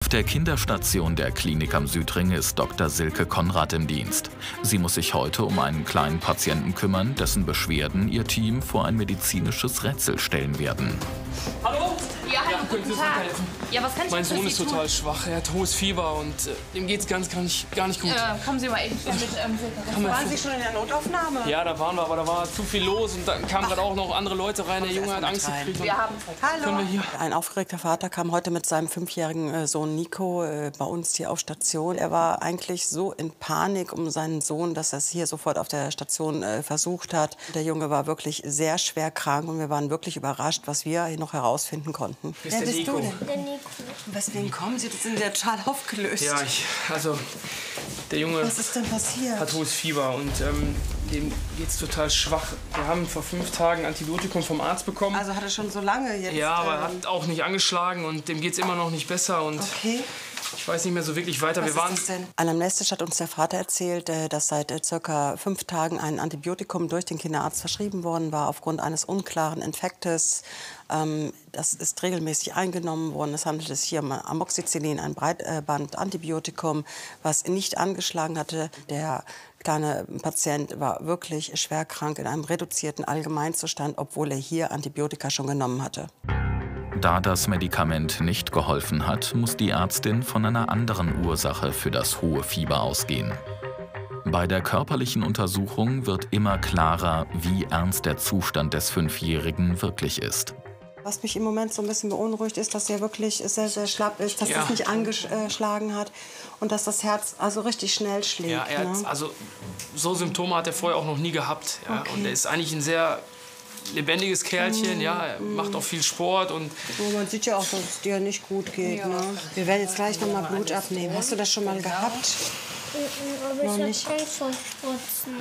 Auf der Kinderstation der Klinik am Südring ist Dr. Silke Konrad im Dienst. Sie muss sich heute um einen kleinen Patienten kümmern, dessen Beschwerden ihr Team vor ein medizinisches Rätsel stellen werden. Hallo? Ja, hallo, guten Tag. Ja, was kann ich Mein für Sohn Sie ist tun? total schwach. Er hat hohes Fieber und ihm geht's gar nicht gut. Kommen Sie mal eben mit Silke. Waren Sie schon in der Notaufnahme? Ja, da waren wir, aber da war zu viel los und dann kamen gerade auch noch andere Leute rein. Der Junge hat Angst gekriegt. Wir haben Hallo. wir hier? Ein aufgeregter Vater kam heute mit seinem 5-jährigen Sohn Nico bei uns hier auf Station. Er war eigentlich so in Panik um seinen Sohn, dass er es hier sofort auf der Station versucht hat. Der Junge war wirklich sehr schwer krank und wir waren wirklich überrascht, was wir hier noch herausfinden konnten. Wer bist du denn? Der Nico. Weswegen kommen Sie? Das sind ja total aufgelöst. Ja, der Junge Was ist denn passiert? hat hohes Fieber und dem geht's total schwach. Wir haben vor 5 Tagen Antibiotikum vom Arzt bekommen. Also hat er schon so lange jetzt? Ja, aber er hat auch nicht angeschlagen und dem geht's immer noch nicht besser und Okay. ich weiß nicht mehr so wirklich weiter. Was ist das denn? Anamnestisch hat uns der Vater erzählt, dass seit ca. 5 Tagen ein Antibiotikum durch den Kinderarzt verschrieben worden war aufgrund eines unklaren Infektes. Das ist regelmäßig eingenommen worden. Es handelt sich hier um Amoxicillin, ein Breitbandantibiotikum, was nicht angeschlagen hatte. Der kleine Patient war wirklich schwer krank in einem reduzierten Allgemeinzustand, obwohl er hier Antibiotika schon genommen hatte. Da das Medikament nicht geholfen hat, muss die Ärztin von einer anderen Ursache für das hohe Fieber ausgehen. Bei der körperlichen Untersuchung wird immer klarer, wie ernst der Zustand des 5-Jährigen wirklich ist. Was mich im Moment so ein bisschen beunruhigt, ist, dass er wirklich sehr, sehr schlapp ist, dass Ja. es nicht angeschlagen hat und dass das Herz also richtig schnell schlägt. ja, Ne? so Symptome hat er vorher auch noch nie gehabt. Ja. Okay. Und er ist eigentlich ein sehr lebendiges Kerlchen, ja, er macht auch viel Sport und Oh, man sieht ja auch, dass es dir nicht gut geht. Ne? Wir werden jetzt gleich noch mal Blut abnehmen. Hast du das schon mal gehabt? Aber ich habe Angst vor Spritzen.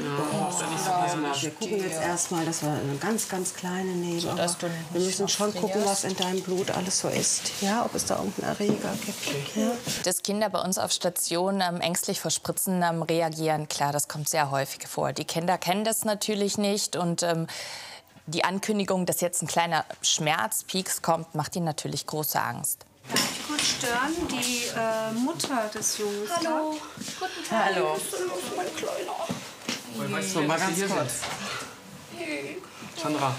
Wir gucken jetzt erstmal, dass wir eine ganz, ganz kleine nehmen. Aber wir müssen schon gucken, was in deinem Blut alles so ist. Ja, ob es da irgendeinen Erreger gibt. Ja. Dass Kinder bei uns auf Station ängstlich vor Spritzen reagieren, klar, das kommt sehr häufig vor. Die Kinder kennen das natürlich nicht und die Ankündigung, dass jetzt ein kleiner Schmerzpieks kommt, macht ihnen natürlich große Angst. Darf ich kurz stören? Die Mutter des Jungs. Hallo. Guten Tag. Hallo. Mein Kleiner. weißt du, Mal wer ganz hier kurz. sind? Sandra.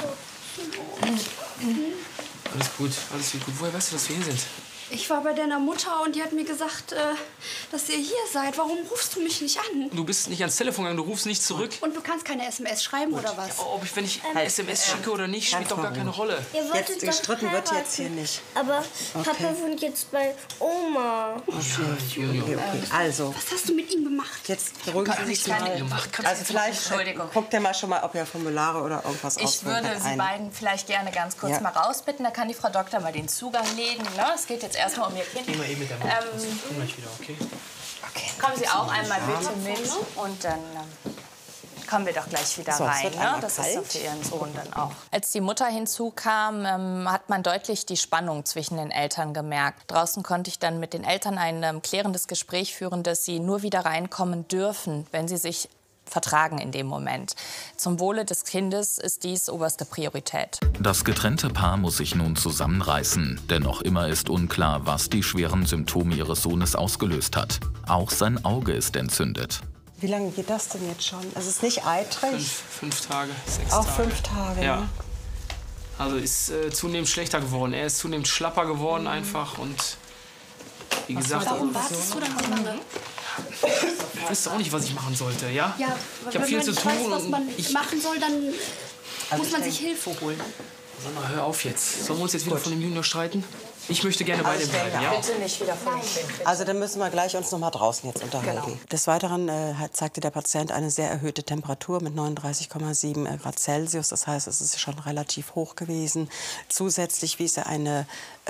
Alles wird gut. Woher weißt du, dass wir hier sind? Ich war bei deiner Mutter und die hat mir gesagt, dass ihr hier seid. Warum rufst du mich nicht an? Du bist nicht ans Telefon gegangen, du rufst nicht zurück. Und du kannst keine SMS schreiben oder was? Wenn ich SMS schicke oder nicht, spielt doch gar keine Rolle. Ihr wolltet Jetzt doch gestritten wird heiraten. jetzt hier nicht. Aber Papa wohnt jetzt bei Oma. Okay. Also, Was hast du mit ihm gemacht? jetzt beruhigen Sie sich mal. Also vielleicht Entschuldigung. guckt ihr mal schon mal, ob ihr Formulare oder irgendwas Ich ausfüllen würde kann. Sie beiden vielleicht gerne ganz kurz Ja. mal rausbitten. Da kann die Frau Doktor mal den Zugang legen. Ne? Es geht jetzt erstmal um Ihr Kind. Geh mal eben mit der Mama. Ich komm gleich wieder, okay? Kommen Sie auch einmal bitte mit und dann kommen wir doch gleich wieder So, es rein. wird Ne? einmal Das ist so kalt. für Ihren Sohn dann auch. Als die Mutter hinzukam, hat man deutlich die Spannung zwischen den Eltern gemerkt. Draußen konnte ich dann mit den Eltern ein klärendes Gespräch führen, dass sie nur wieder reinkommen dürfen, wenn sie sich vertragen in dem Moment. Zum Wohle des Kindes ist dies oberste Priorität. Das getrennte Paar muss sich nun zusammenreißen, denn noch immer ist unklar, was die schweren Symptome ihres Sohnes ausgelöst hat. Auch sein Auge ist entzündet. Wie lange geht das denn jetzt schon? Also es ist nicht eitrig? 5 Tage, 6 Auch Tage. 5 Tage, Ja. ne? Also ist zunehmend schlechter geworden. Er ist zunehmend schlapper geworden einfach und wie gesagt, Warum wartest du dann so lange? ich wüsste auch nicht, was ich machen sollte, ja? Ja, Ich wenn habe viel man zu nicht tun weiß, was und man ich... machen soll, dann muss ich man denk- sich Hilfe holen. Sag mal, hör auf jetzt. Sollen wir uns jetzt wieder von dem Junior streiten? Ich möchte gerne bei dem bleiben, ja? Bitte nicht wieder von den Kindern. Also dann müssen wir gleich uns noch mal draußen jetzt unterhalten. Des Weiteren zeigte der Patient eine sehr erhöhte Temperatur mit 39,7 Grad Celsius. Das heißt, es ist schon relativ hoch gewesen. Zusätzlich wies er eine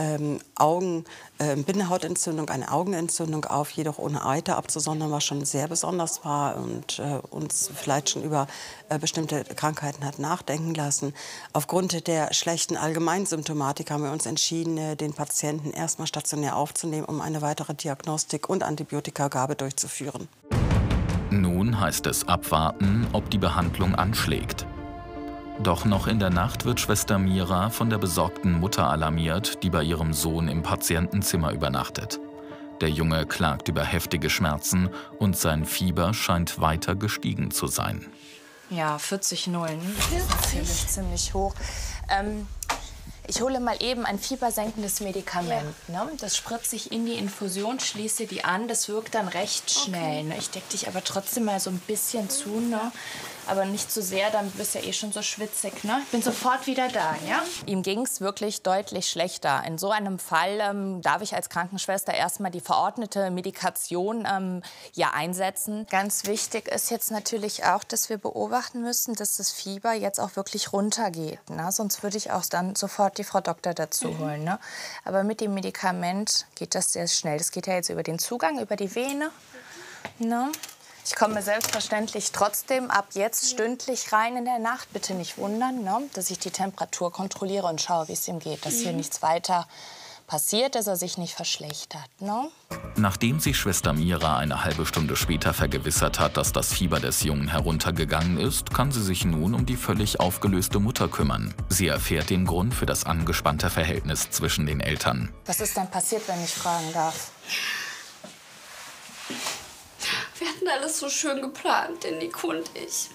Bindehautentzündung, eine Augenentzündung auf, jedoch ohne Eiter abzusondern, was schon sehr besonders war und uns vielleicht schon über bestimmte Krankheiten hat nachdenken lassen. Aufgrund der schlechten Allgemeinsymptomatik haben wir uns entschieden, den Patienten erstmal stationär aufzunehmen, um eine weitere Diagnostik und Antibiotikagabe durchzuführen. Nun heißt es abwarten, ob die Behandlung anschlägt. Doch noch in der Nacht wird Schwester Mira von der besorgten Mutter alarmiert, die bei ihrem Sohn im Patientenzimmer übernachtet. Der Junge klagt über heftige Schmerzen und sein Fieber scheint weiter gestiegen zu sein. Ja, 40,0, ne? Das ist ziemlich hoch. Ich hole mal eben ein fiebersenkendes Medikament. Ne? Das spritze ich in die Infusion, schließe die an. Das wirkt dann recht schnell. Ne? Ich decke dich aber trotzdem mal so ein bisschen zu, ne? Aber nicht zu sehr, dann bist du ja eh schon so schwitzig. Ne? Ich bin sofort wieder da, ja? Ihm ging es wirklich deutlich schlechter. In so einem Fall darf ich als Krankenschwester erstmal die verordnete Medikation einsetzen. Ganz wichtig ist jetzt natürlich auch, dass wir beobachten müssen, dass das Fieber jetzt auch wirklich runtergeht. Ne? Sonst würde ich auch dann sofort die Frau Doktor dazu holen. Ne? Aber mit dem Medikament geht das sehr schnell. Das geht ja jetzt über den Zugang, über die Vene. Ne? Ich komme selbstverständlich trotzdem ab jetzt stündlich rein in der Nacht. Bitte nicht wundern, ne? Dass ich die Temperatur kontrolliere und schaue, wie es ihm geht. Dass hier nichts weiter passiert, dass er sich nicht verschlechtert. Ne? Nachdem sich Schwester Mira eine halbe Stunde später vergewissert hat, dass das Fieber des Jungen heruntergegangen ist, kann sie sich nun um die völlig aufgelöste Mutter kümmern. Sie erfährt den Grund für das angespannte Verhältnis zwischen den Eltern. Was ist denn passiert, wenn ich fragen darf? Wir hatten alles so schön geplant, der Nico und ich.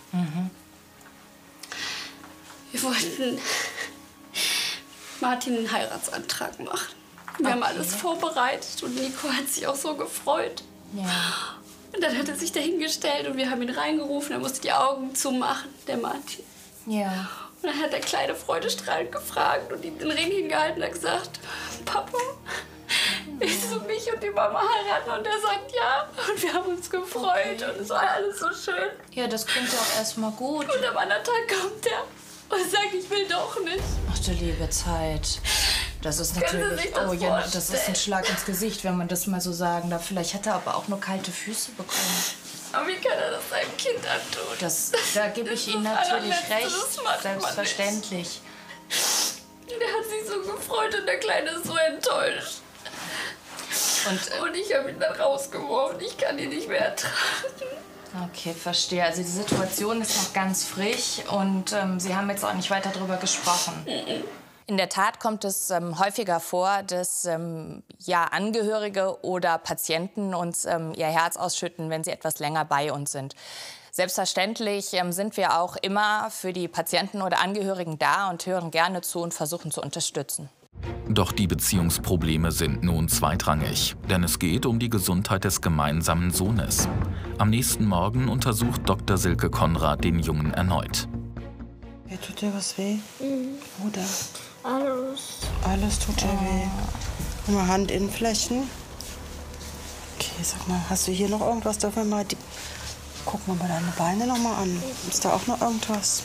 Wir wollten Martin einen Heiratsantrag machen. Wir haben alles vorbereitet und Nico hat sich auch so gefreut. Ja. Und dann hat er sich dahingestellt und wir haben ihn reingerufen. Er musste die Augen zumachen, der Martin. Ja. Und dann hat der kleine freudestrahlend gefragt und ihm den Ring hingehalten und hat gesagt, Papa, willst du mich und die Mama heiraten? Und er sagt ja. Und wir haben uns gefreut und es war alles so schön. Ja, das klingt ja auch erstmal gut. Und am anderen Tag kommt er und sagt, ich will doch nicht. Ach du liebe Zeit. Das ist Können Sie natürlich, sich das ja, das ist ein vorstellen? Schlag ins Gesicht, wenn man das mal so sagen darf. Vielleicht hat er aber auch nur kalte Füße bekommen. Aber wie kann er das seinem Kind antun? Da gebe ich Ihnen Das natürlich Allerletzte, recht. das macht man Selbstverständlich. Der hat sich so gefreut und der Kleine ist so enttäuscht. Und ich habe ihn dann rausgeworfen. Ich kann ihn nicht mehr ertragen. Okay, verstehe. Also die Situation ist noch ganz frisch und Sie haben jetzt auch nicht weiter darüber gesprochen. In der Tat kommt es häufiger vor, dass Angehörige oder Patienten uns ihr Herz ausschütten, wenn sie etwas länger bei uns sind. Selbstverständlich sind wir auch immer für die Patienten oder Angehörigen da und hören gerne zu und versuchen zu unterstützen. Doch die Beziehungsprobleme sind nun zweitrangig, denn es geht um die Gesundheit des gemeinsamen Sohnes. Am nächsten Morgen untersucht Dr. Silke Konrad den Jungen erneut. Hey, tut dir was weh? Oder? Alles. Alles tut dir weh. Guck mal, Handinnenflächen. Okay, sag mal, hast du hier noch irgendwas? Dürfen wir mal gucken wir mal deine Beine noch mal an. Ist da auch noch irgendwas?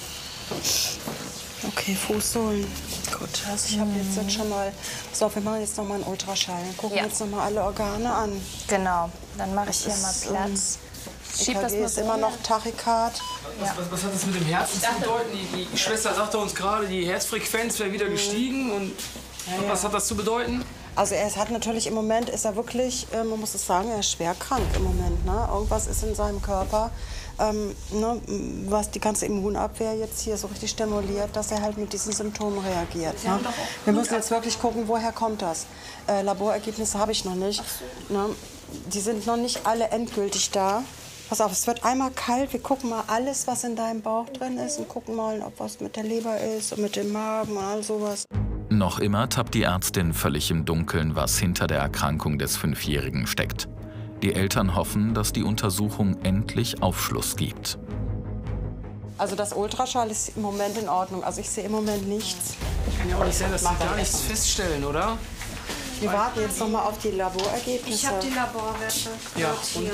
Okay, Fußsohlen. Gut, also ich habe jetzt schon mal... So, wir machen jetzt noch mal einen Ultraschall. Gucken jetzt noch mal alle Organe an. Genau, dann mache ich hier mal Platz. Schieb das EKG mal ist so immer noch Tachykard. Was hat das mit dem Herzen zu bedeuten? Die Schwester sagte uns gerade, die Herzfrequenz wäre wieder gestiegen. Und was hat das zu bedeuten? Also er hat natürlich im Moment, ist er wirklich, man muss es sagen, er ist schwer krank im Moment. Ne? Irgendwas ist in seinem Körper, was die ganze Immunabwehr jetzt hier so richtig stimuliert, dass er halt mit diesen Symptomen reagiert. Ne? Wir müssen jetzt wirklich gucken, woher kommt das. Laborergebnisse habe ich noch nicht. Ne? Die sind noch nicht alle endgültig da. Pass auf, es wird einmal kalt. Wir gucken mal alles, was in deinem Bauch drin ist und gucken mal, ob was mit der Leber ist und mit dem Magen und all sowas. Noch immer tappt die Ärztin völlig im Dunkeln, was hinter der Erkrankung des 5-Jährigen steckt. Die Eltern hoffen, dass die Untersuchung endlich Aufschluss gibt. Also das Ultraschall ist im Moment in Ordnung. Also ich sehe im Moment nichts. Ich kann ja auch nicht sein, dass sie gar nichts feststellen, oder? Wir warten jetzt noch mal auf die Laborergebnisse. Ich habe die Laborwerte. Ja,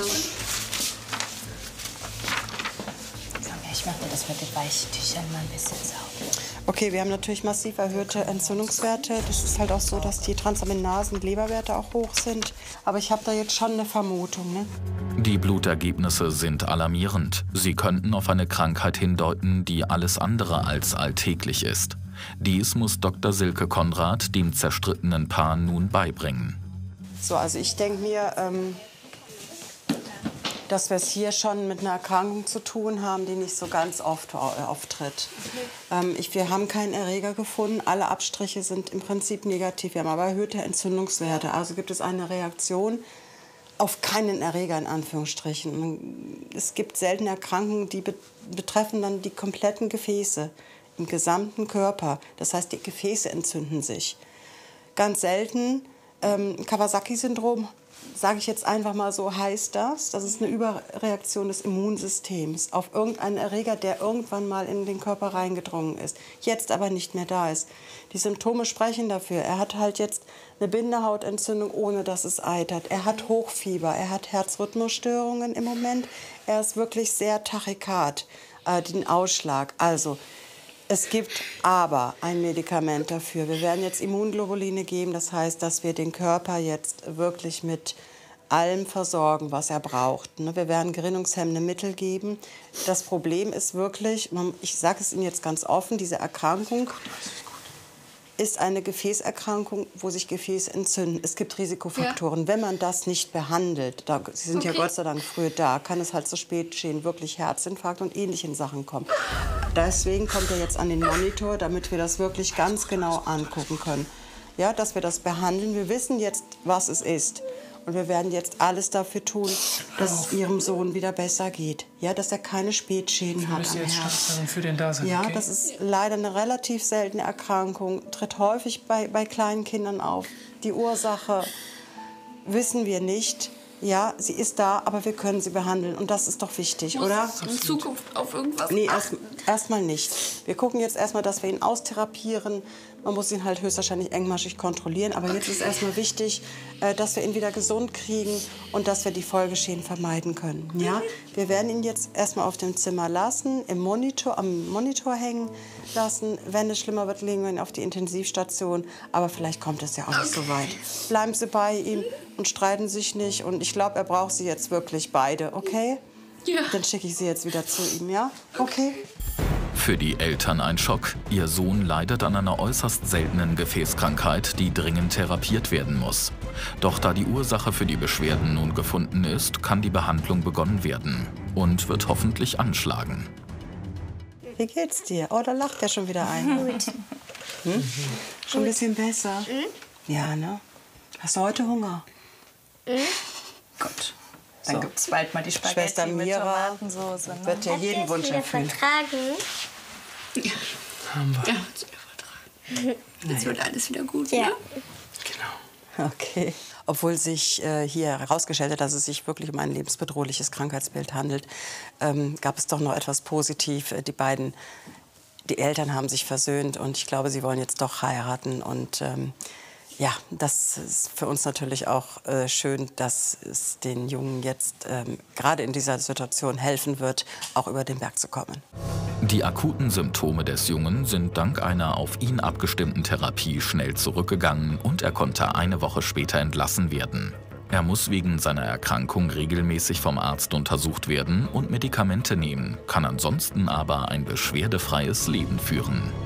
Ich mache mir das mit den Weichtüchern mal ein bisschen sauber. Okay, wir haben natürlich massiv erhöhte Entzündungswerte. Das ist halt auch so, dass die Transaminasen- und Leberwerte auch hoch sind. Aber ich habe da jetzt schon eine Vermutung. Ne? Die Blutergebnisse sind alarmierend. Sie könnten auf eine Krankheit hindeuten, die alles andere als alltäglich ist. Dies muss Dr. Silke Konrad dem zerstrittenen Paar nun beibringen. So, also ich denke mir, dass wir es hier schon mit einer Erkrankung zu tun haben, die nicht so ganz oft auftritt. Wir haben keinen Erreger gefunden. Alle Abstriche sind im Prinzip negativ. Wir haben aber erhöhte Entzündungswerte. Also gibt es eine Reaktion auf keinen Erreger, in Anführungsstrichen. Es gibt seltene Erkrankungen, die betreffen dann die kompletten Gefäße im gesamten Körper. Das heißt, die Gefäße entzünden sich. Ganz selten Kawasaki-Syndrom, sage ich jetzt einfach mal so, heißt das. Das ist eine Überreaktion des Immunsystems auf irgendeinen Erreger, der irgendwann mal in den Körper reingedrungen ist, jetzt aber nicht mehr da ist. Die Symptome sprechen dafür. Er hat halt jetzt eine Bindehautentzündung, ohne dass es eitert. Er hat Hochfieber, er hat Herzrhythmusstörungen im Moment. Er ist wirklich sehr tachykard, den Ausschlag. Also, es gibt aber ein Medikament dafür. Wir werden jetzt Immunglobuline geben. Das heißt, dass wir den Körper jetzt wirklich mit allem versorgen, was er braucht. Wir werden gerinnungshemmende Mittel geben. Das Problem ist wirklich, ich sage es Ihnen jetzt ganz offen, diese Erkrankung ist eine Gefäßerkrankung, wo sich Gefäße entzünden. Es gibt Risikofaktoren. Ja. Wenn man das nicht behandelt, Sie sind ja Gott sei Dank früh da, kann es halt zu spät geschehen, wirklich Herzinfarkt und ähnliche Sachen kommen. Deswegen kommt er jetzt an den Monitor, damit wir das wirklich ganz genau angucken können. Ja, dass wir das behandeln. Wir wissen jetzt, was es ist. Und wir werden jetzt alles dafür tun, dass es Ihrem Sohn wieder besser geht. Ja, dass er keine Spätschäden hat am Herz. Für den Dasein. Ja, das ist leider eine relativ seltene Erkrankung. Tritt häufig bei kleinen Kindern auf. Die Ursache wissen wir nicht. Ja, sie ist da, aber wir können sie behandeln. Und das ist doch wichtig, oder? In Zukunft auf irgendwas Nee, erstmal nicht. Wir gucken jetzt erstmal, dass wir ihn austherapieren. Man muss ihn halt höchstwahrscheinlich engmaschig kontrollieren. Aber jetzt ist erstmal wichtig, dass wir ihn wieder gesund kriegen und dass wir die Folgeschäden vermeiden können. Ja? Wir werden ihn jetzt erstmal auf dem Zimmer lassen, am Monitor hängen lassen. Wenn es schlimmer wird, legen wir ihn auf die Intensivstation. Aber vielleicht kommt es ja auch nicht so weit. Bleiben Sie bei ihm und streiten sich nicht. Und ich glaube, er braucht Sie jetzt wirklich beide, okay? Ja. Dann schicke ich Sie jetzt wieder zu ihm, ja? Okay? Für die Eltern ein Schock. Ihr Sohn leidet an einer äußerst seltenen Gefäßkrankheit, die dringend therapiert werden muss. Doch da die Ursache für die Beschwerden nun gefunden ist, kann die Behandlung begonnen werden und wird hoffentlich anschlagen. Wie geht's dir? Oh, da lacht er schon wieder ein. Gut. Schon ein bisschen besser? Ja, ne? Hast du heute Hunger? Gut. Dann gibt es bald mal die Spaghetti Schwester mit Mira Tomatensauce. Ne? wird ja jeden Wunsch erfüllen. Vertragen? Ja. Haben wir. Ja, uns wieder vertragen. Jetzt wird alles wieder gut, Ja. ne? Genau. Okay. Obwohl sich hier herausgestellt hat, dass es sich wirklich um ein lebensbedrohliches Krankheitsbild handelt, gab es doch noch etwas positiv. Die Eltern haben sich versöhnt und ich glaube, sie wollen jetzt doch heiraten. Und ja, das ist für uns natürlich auch schön, dass es den Jungen jetzt gerade in dieser Situation helfen wird, auch über den Berg zu kommen. Die akuten Symptome des Jungen sind dank einer auf ihn abgestimmten Therapie schnell zurückgegangen und er konnte eine Woche später entlassen werden. Er muss wegen seiner Erkrankung regelmäßig vom Arzt untersucht werden und Medikamente nehmen, kann ansonsten aber ein beschwerdefreies Leben führen.